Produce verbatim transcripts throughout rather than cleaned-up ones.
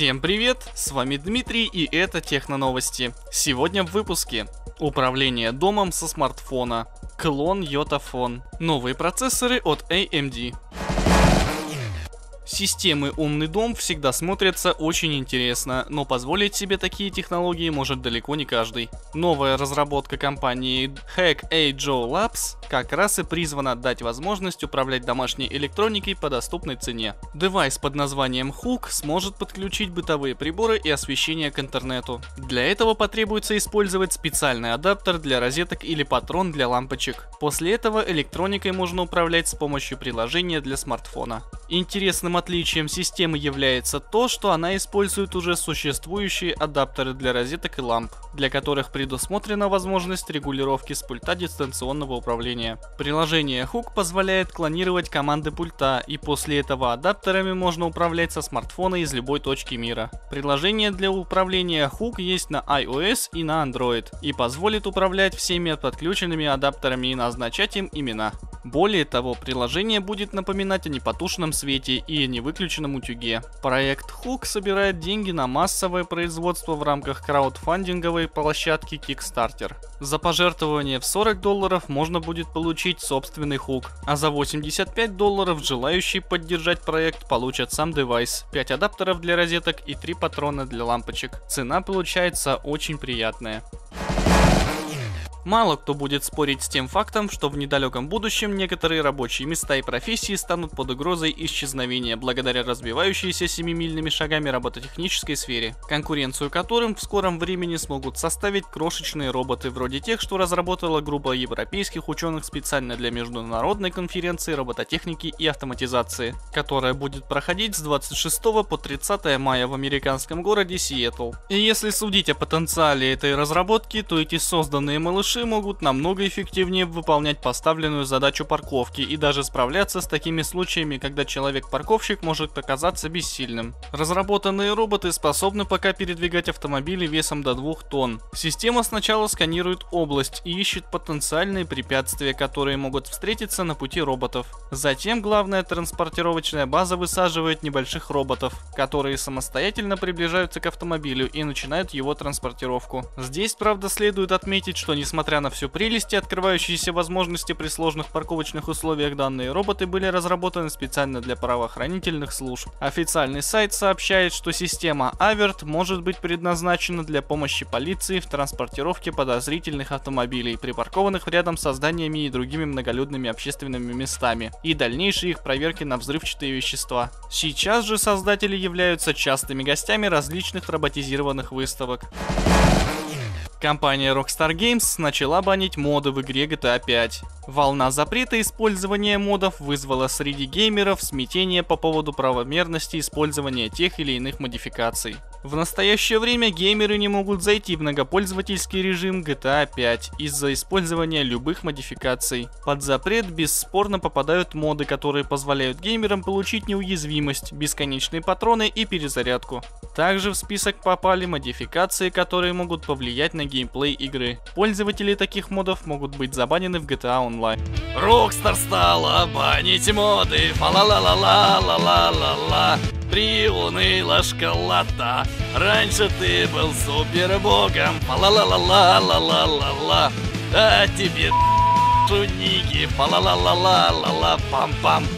Всем привет, с вами Дмитрий и это Техноновости. Сегодня в выпуске: управление домом со смартфона, клон Yotaphone, новые процессоры от эй эм ди. Системы «Умный дом» всегда смотрятся очень интересно, но позволить себе такие технологии может далеко не каждый. Новая разработка компании Hack-A-Joe Labs как раз и призвана дать возможность управлять домашней электроникой по доступной цене. Девайс под названием Hook сможет подключить бытовые приборы и освещение к интернету. Для этого потребуется использовать специальный адаптер для розеток или патрон для лампочек. После этого электроникой можно управлять с помощью приложения для смартфона. Интересным отличием системы является то, что она использует уже существующие адаптеры для розеток и ламп, для которых предусмотрена возможность регулировки с пульта дистанционного управления. Приложение Hook позволяет клонировать команды пульта, и после этого адаптерами можно управлять со смартфона из любой точки мира. Приложение для управления Hook есть на iOS и на Android, и позволит управлять всеми подключенными адаптерами и назначать им имена. Более того, приложение будет напоминать о непотушенном свете и о невыключенном утюге. Проект Hook собирает деньги на массовое производство в рамках краудфандинговой площадки Kickstarter. За пожертвование в сорок долларов можно будет получить собственный Hook, а за восемьдесят пять долларов желающие поддержать проект получат сам девайс, пять адаптеров для розеток и три патрона для лампочек. Цена получается очень приятная. Мало кто будет спорить с тем фактом, что в недалеком будущем некоторые рабочие места и профессии станут под угрозой исчезновения благодаря развивающейся семимильными шагами робототехнической сфере, конкуренцию которым в скором времени смогут составить крошечные роботы вроде тех, что разработала группа европейских ученых специально для международной конференции робототехники и автоматизации, которая будет проходить с двадцать шестого по тридцатое мая в американском городе Сиэтл. И если судить о потенциале этой разработки, то эти созданные малыши могут намного эффективнее выполнять поставленную задачу парковки и даже справляться с такими случаями, когда человек-парковщик может оказаться бессильным. Разработанные роботы способны пока передвигать автомобили весом до двух тонн. Система сначала сканирует область и ищет потенциальные препятствия, которые могут встретиться на пути роботов. Затем главная транспортировочная база высаживает небольших роботов, которые самостоятельно приближаются к автомобилю и начинают его транспортировку. Здесь, правда, следует отметить, что несмотря Несмотря на всю прелесть и открывающиеся возможности при сложных парковочных условиях, данные роботы были разработаны специально для правоохранительных служб. Официальный сайт сообщает, что система Avert может быть предназначена для помощи полиции в транспортировке подозрительных автомобилей, припаркованных рядом с зданиями и другими многолюдными общественными местами, и дальнейшей их проверки на взрывчатые вещества. Сейчас же создатели являются частыми гостями различных роботизированных выставок. Компания Rockstar Games начала банить моды в игре джи ти эй пять. Волна запрета использования модов вызвала среди геймеров смятение по поводу правомерности использования тех или иных модификаций. В настоящее время геймеры не могут зайти в многопользовательский режим джи ти эй пять из-за использования любых модификаций. Под запрет бесспорно попадают моды, которые позволяют геймерам получить неуязвимость, бесконечные патроны и перезарядку. Также в список попали модификации, которые могут повлиять на геймплей игры. Пользователи таких модов могут быть забанены в джи ти эй Online. Rockstar стала банить моды, фа-ла-ла-ла-ла-ла-ла-ла-ла. Приуныла школота. Раньше ты был супербогом, фа-ла-ла-ла-ла-ла-ла-ла-ла. А тебе шуники, фа-ла-ла-ла-ла-ла-ла-пам-пам.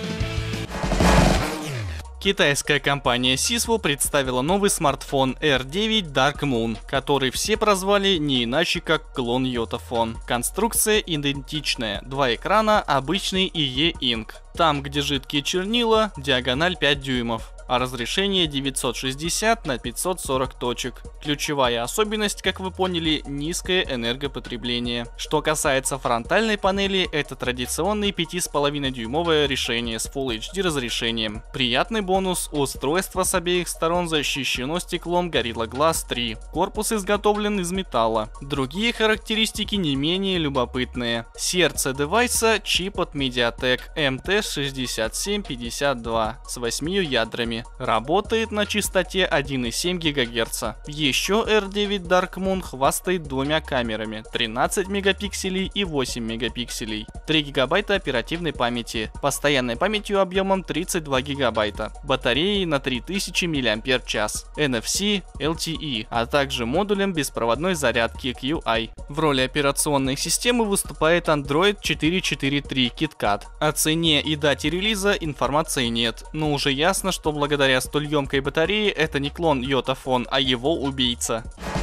Китайская компания Siswo представила новый смартфон эр девять Dark Moon, который все прозвали не иначе как клон Yotaphone. Конструкция идентичная, два экрана, обычный и E-Ink. Там, где жидкие чернила, диагональ пять дюймов, а разрешение девятьсот шестьдесят на пятьсот сорок точек. Ключевая особенность, как вы поняли, низкое энергопотребление. Что касается фронтальной панели, это традиционное пять и пять дюймовое решение с Full эйч ди разрешением. Приятный бонус — устройство с обеих сторон защищено стеклом Gorilla Glass три. Корпус изготовлен из металла. Другие характеристики не менее любопытные. Сердце девайса — чип от MediaTek эм тэ шестьдесят семь пятьдесят два с восьмью ядрами. ядрами. Работает на частоте один и семь гигагерца. Еще эр девять Dark Moon хвастает двумя камерами, тринадцать мегапикселей и восемь мегапикселей. три гигабайта оперативной памяти, постоянной памятью объемом тридцать два гигабайта, батареей на три тысячи мАч, эн эф си, эл ти и, а также модулем беспроводной зарядки кью ай. В роли операционной системы выступает Android четыреста четыре три KitKat. О цене и дате релиза информации нет, но уже ясно, что благодаря столь емкой батарее это не клон Yotaphone, а его убийца.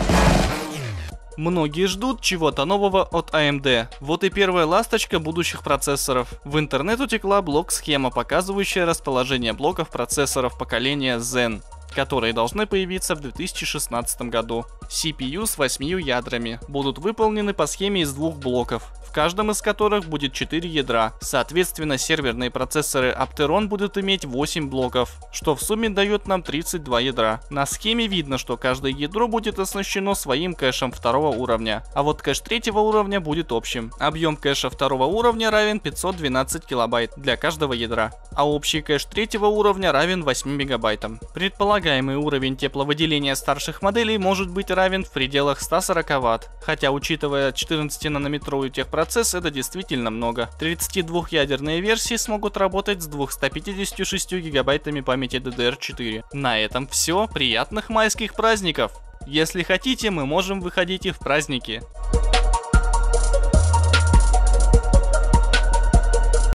Многие ждут чего-то нового от эй эм ди. Вот и первая ласточка будущих процессоров. В интернет утекла блок-схема, показывающая расположение блоков процессоров поколения Zen, которые должны появиться в две тысячи шестнадцатом году. си пи ю с восьмью ядрами будут выполнены по схеме из двух блоков, в каждом из которых будет четыре ядра. Соответственно, серверные процессоры Opteron будут иметь восемь блоков, что в сумме дает нам тридцать два ядра. На схеме видно, что каждое ядро будет оснащено своим кэшем второго уровня, а вот кэш третьего уровня будет общим. Объем кэша второго уровня равен пятьсот двенадцать килобайт для каждого ядра, а общий кэш третьего уровня равен восьми мегабайтам. Предполагаемый уровень тепловыделения старших моделей может быть равен в пределах ста сорока ватт, хотя, учитывая четырнадцатинанометровый техпроцесс, это действительно много. тридцатидвухъядерные версии смогут работать с двумястами пятьюдесятью шестью гигабайтами памяти ди ди эр четыре. На этом все. Приятных майских праздников! Если хотите, мы можем выходить и в праздники.